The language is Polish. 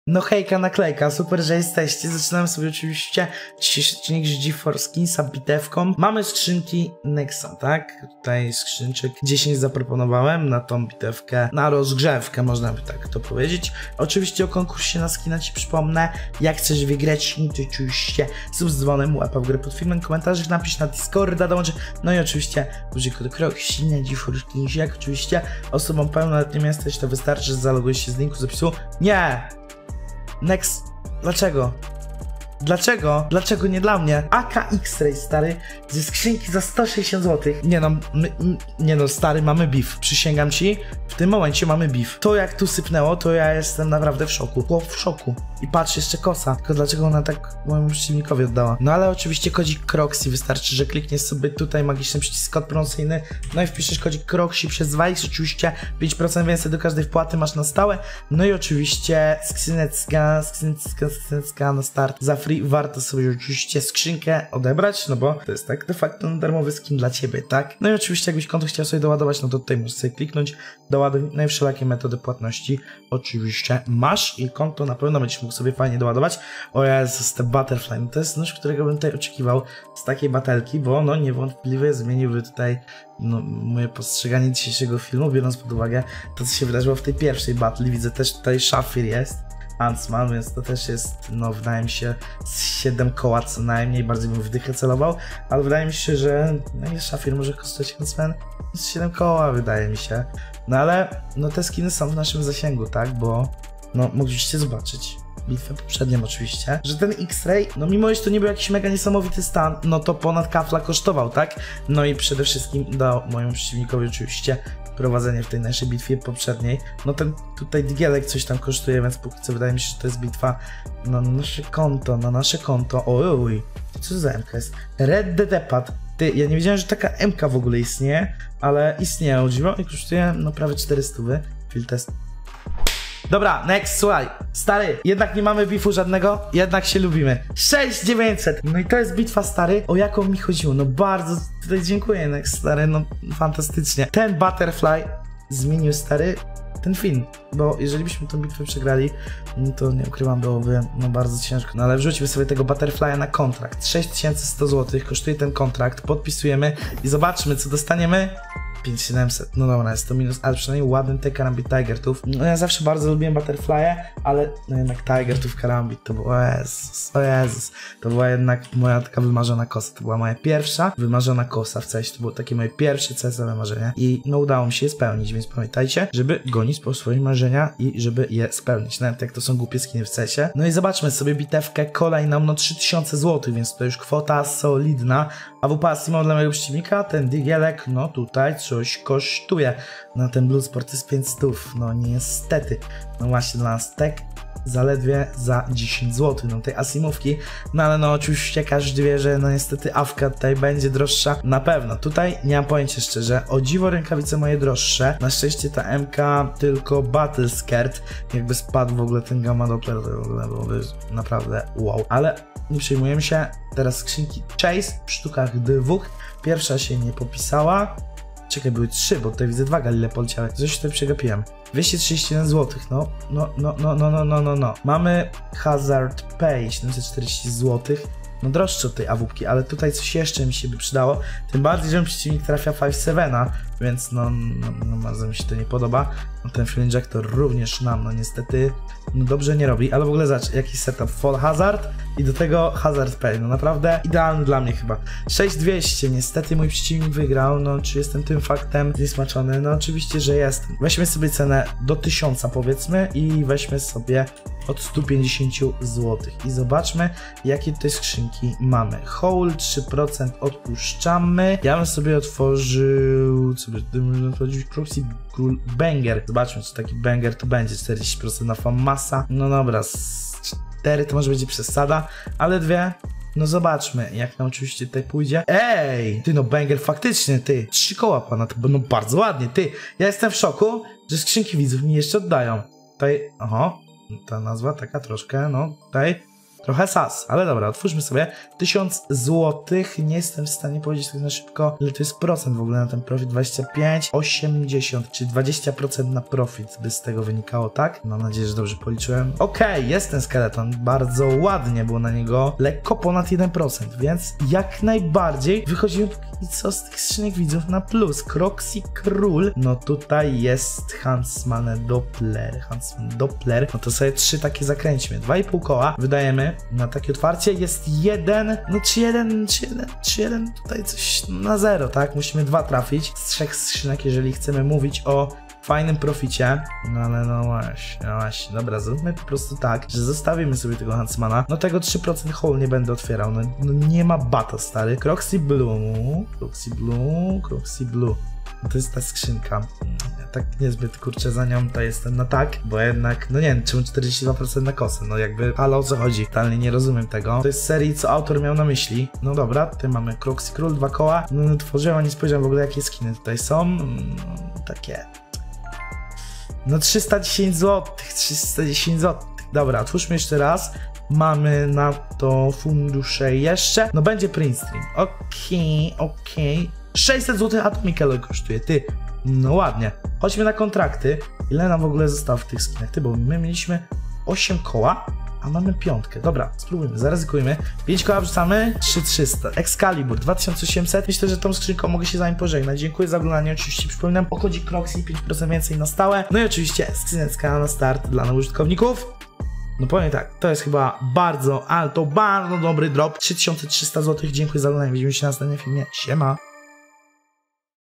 No hejka, naklejka, super, że jesteście. Zaczynamy sobie oczywiście dzisiejszy odcinek z GeForce Kinsa bitewką. Mamy skrzynki Nexa, tak? Tutaj skrzynczek 10 zaproponowałem na tą bitewkę, na rozgrzewkę, można by tak to powiedzieć. Oczywiście o konkursie na skina ci przypomnę. Jak chcesz wygrać, to oczywiście sub z dzwonem, łapa w grę pod filmem, komentarzach napisz na Discorda, dołącz. No i oczywiście użyj kodu KROXI na GeForce Kinsie. Jak oczywiście osobą pełnoletnią jesteś, to wystarczy, że zalogujesz się z linku z opisu. Nie! Next, dlaczego? Dlaczego nie dla mnie? AK X-Ray, stary, ze skrzynki za 160 zł. Nie no, stary, mamy beef. Przysięgam ci, w tym momencie mamy beef. To jak tu sypnęło, to ja jestem naprawdę w szoku. Chłop w szoku. I patrz, jeszcze kosa. Tylko dlaczego ona tak mojemu przeciwnikowi oddała? No ale oczywiście kodzik KROXI. Wystarczy, że klikniesz sobie tutaj magiczny przycisk kod promocyjny, no i wpiszesz kodzik KROXI przez 2x. Oczywiście 5% więcej do każdej wpłaty masz na stałe. No i oczywiście skrzynecka na start za free. Warto sobie oczywiście skrzynkę odebrać, no bo to jest tak de facto darmowy skin dla ciebie, tak? No i oczywiście jakbyś konto chciał sobie doładować, no to tutaj możesz sobie kliknąć, doładuj, no i wszelakie metody płatności oczywiście masz i konto na pewno będziesz mógł sobie fajnie doładować. O Jezus, te Butterfly, no to jest nóż, którego bym tutaj oczekiwał z takiej batelki, bo no niewątpliwie zmieniłby tutaj moje postrzeganie dzisiejszego filmu, biorąc pod uwagę to, co się wydarzyło w tej pierwszej battle. Widzę też tutaj Szafir jest, Huntsman, więc to też jest, no wydaje mi się, z 7 koła co najmniej, bardziej bym w dychę celował, ale wydaje mi się, że no ile Szafir może kosztować Huntsman? Z 7 koła, wydaje mi się. No ale, no te skiny są w naszym zasięgu, tak, bo no mogliście zobaczyć bitwę poprzednią oczywiście, że ten X-Ray, no mimo że to nie był jakiś mega niesamowity stan, no to ponad kafla kosztował, tak? No i przede wszystkim dał mojemu przeciwnikowi oczywiście prowadzenie w tej naszej bitwie poprzedniej. No ten tutaj digielek coś tam kosztuje, więc póki co wydaje mi się, że to jest bitwa na nasze konto. Oj, co za MK jest? Red Dead Pad. Ty, ja nie wiedziałem, że taka MK w ogóle istnieje, ale istnieje, o dziwo, i kosztuje no prawie 400. Field test. Dobra, next, słuchaj, stary, jednak nie mamy beefu żadnego, jednak się lubimy. 6900, no i to jest bitwa, stary, o jaką mi chodziło, no bardzo tutaj dziękuję, next, stary, no fantastycznie. Ten Butterfly zmienił, stary, ten film, bo jeżeli byśmy tę bitwę przegrali, no to nie ukrywam, byłoby no bardzo ciężko. No ale wrzućmy sobie tego Butterfly'a na kontrakt, 6100 zł kosztuje ten kontrakt, podpisujemy i zobaczmy, co dostaniemy. 5700, no dobra, jest to minus, ale przynajmniej ładny te Karambit Tigertów. No ja zawsze bardzo lubiłem Butterfly'e, ale no jednak Tigertów Karambit to było, o Jezus, to była jednak moja taka wymarzona kosa, to była moja pierwsza wymarzona kosa w CS, to było takie moje pierwsze CS-owe marzenie i no udało mi się je spełnić, więc pamiętajcie, żeby gonić po swoje marzenia i żeby je spełnić, nawet jak to są głupie skiny w CS-ie. No i zobaczmy sobie bitewkę kolejną, no 3000 zł, więc to już kwota solidna, a w pasji dla mojego przeciwnika ten digielek, no tutaj coś kosztuje. No ten Bloodsport jest 500, no niestety. No właśnie dla nas tek zaledwie za 10 zł, no tej asimówki, no ale no oczywiście każdy wie, że no niestety awka tutaj będzie droższa na pewno. Tutaj nie mam pojęcia szczerze, o dziwo rękawice moje droższe, na szczęście ta MK tylko Battle Skirt, jakby spadł w ogóle ten Gamma Doppler, to w ogóle byłoby naprawdę wow, ale nie przejmujemy się. Teraz skrzynki Chase w sztukach 2, pierwsza się nie popisała. Czekaj, były 3, bo tutaj widzę 2 Galile poleciały. Coś tutaj przegapiłem. 231 zł, no. Mamy Hazard Pay, 740 zł. No droższe od tej awupki, ale tutaj coś jeszcze mi się by przydało. Tym bardziej, że przeciwnik trafia 5-7, więc no bardzo mi się to nie podoba. No ten Flinjector również nam, no niestety, no dobrze nie robi, ale w ogóle zobacz, jakiś setup, Fall Hazard i do tego Hazard Pay, no naprawdę idealny dla mnie chyba. 6200, niestety mój przeciwnik wygrał, no czy jestem tym faktem zniesmaczony? No oczywiście, że jestem. Weźmy sobie cenę do 1000 powiedzmy i weźmy sobie od 150 zł i zobaczmy, jakie tutaj skrzynki mamy. Hole 3% odpuszczamy. Ja bym sobie otworzył, co by można otworzyć, Proxy Banger. Zobaczmy, czy taki banger to będzie. 40% na Famasa. No dobra, 4 to może będzie przesada, ale 2. No zobaczmy, jak nam oczywiście tutaj pójdzie. Ej! Ty no banger faktycznie, ty. 3 koła pana, to no bardzo ładnie, ty. Ja jestem w szoku, że skrzynki widzów mi jeszcze oddają. Tutaj, ta nazwa taka troszkę, no tutaj Trochę sas, ale dobra, otwórzmy sobie 1000 zł. Nie jestem w stanie powiedzieć tak na szybko, ile to jest procent w ogóle na ten profit. 25, 80, czyli 20% na profit by z tego wynikało, tak? Mam nadzieję, że dobrze policzyłem. Okej, jest ten skeleton, bardzo ładnie było na niego, lekko ponad 1%, więc jak najbardziej wychodzimy póki co z tych skrzynek widzów na plus. Croxy Król, no tutaj jest Huntsman Doppler, no to sobie 3 takie zakręćmy, 2,5 koła wydajemy na takie otwarcie, jest 1, no czy jeden, tutaj coś na 0, tak? Musimy 2 trafić z 3 skrzynek, jeżeli chcemy mówić o fajnym proficie, no ale no właśnie, dobra, zróbmy po prostu tak, że zostawimy sobie tego Huntsmana, no tego 3% hole nie będę otwierał, no nie ma bata, stary. Croxy Blue, no to jest ta skrzynka, ja tak niezbyt kurczę za nią to jestem na tak, bo jednak, no nie wiem, czemu 42% na kosę, no jakby, ale o co chodzi, totalnie nie rozumiem tego, to jest serii, co autor miał na myśli. No dobra, tutaj mamy Croxy Król, 2 koła, no tworzyłem, a nie spojrzałem w ogóle jakie skiny tutaj są, takie... No 310 zł, 310 zł. Dobra, otwórzmy jeszcze raz. Mamy na to fundusze jeszcze. No będzie print stream. Okej. 600 zł Atomical kosztuje, ty. No ładnie. Chodźmy na kontrakty. Ile nam w ogóle zostało w tych skinach? Ty, bo my mieliśmy 8 koła, a mamy 5. Dobra, spróbujmy, zaryzykujmy. 5 koła wrzucamy, 3300. Excalibur 2800. Myślę, że tą skrzynką mogę się z wami pożegnać. Dziękuję za oglądanie. Oczywiście przypominam o kodzie Croxy 5% więcej na stałe. No i oczywiście skrzyneczka na start dla nowych użytkowników. No powiem tak, to jest chyba bardzo, ale to bardzo dobry drop. 3300 zł. Dziękuję za oglądanie. Widzimy się na następnym filmie. Siema.